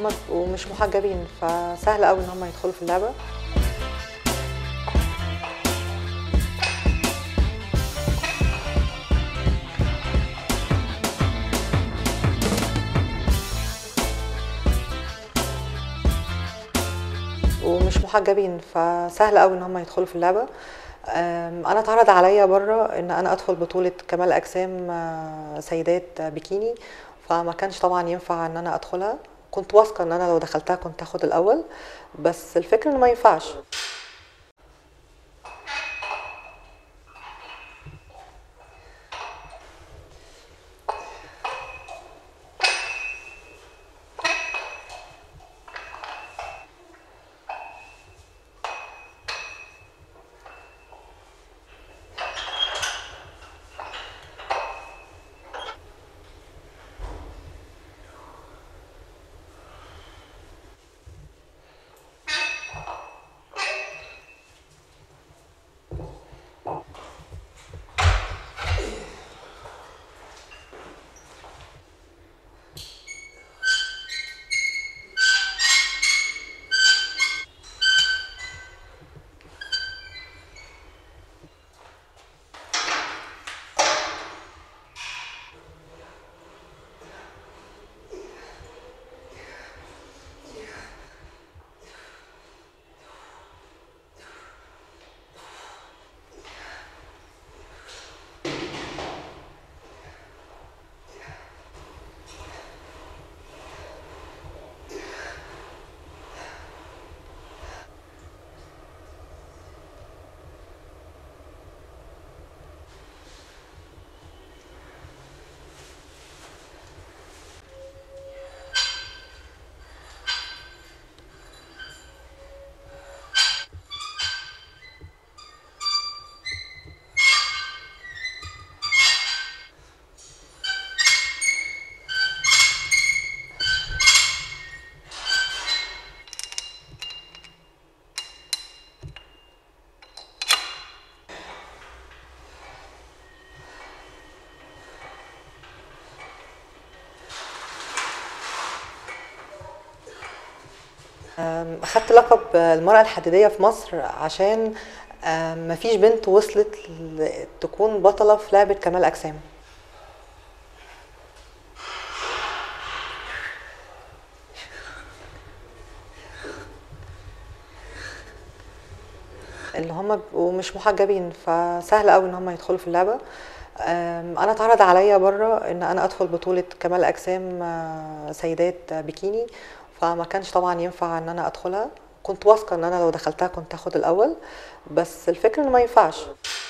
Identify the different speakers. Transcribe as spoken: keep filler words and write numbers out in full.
Speaker 1: هم بيبقوا مش محجبين، فسهل قوي ان هم يدخلوا في اللعبه. ومش محجبين، فسهل قوي ان هم يدخلوا في اللعبه. انا اتعرض عليا بره ان انا ادخل بطوله كمال اجسام سيدات بيكيني، فما كانش طبعا ينفع ان انا ادخلها. كنت واثقه ان انا لو دخلتها كنت هاخد الاول، بس الفكره انه ما ينفعش. اخدت لقب المرأة الحديدية في مصر عشان مفيش بنت وصلت تكون بطلة في لعبة كمال أجسام. اللي هم بيبقوا مش محجبين، فسهل قوي ان هم يدخلوا في اللعبة. انا اتعرض عليا بره ان انا ادخل بطولة كمال اجسام سيدات بيكيني، فما كانش طبعا ينفع ان انا ادخلها. كنت واثقة ان انا لو دخلتها كنت هاخد الاول، بس الفكرة انه ما ينفعش.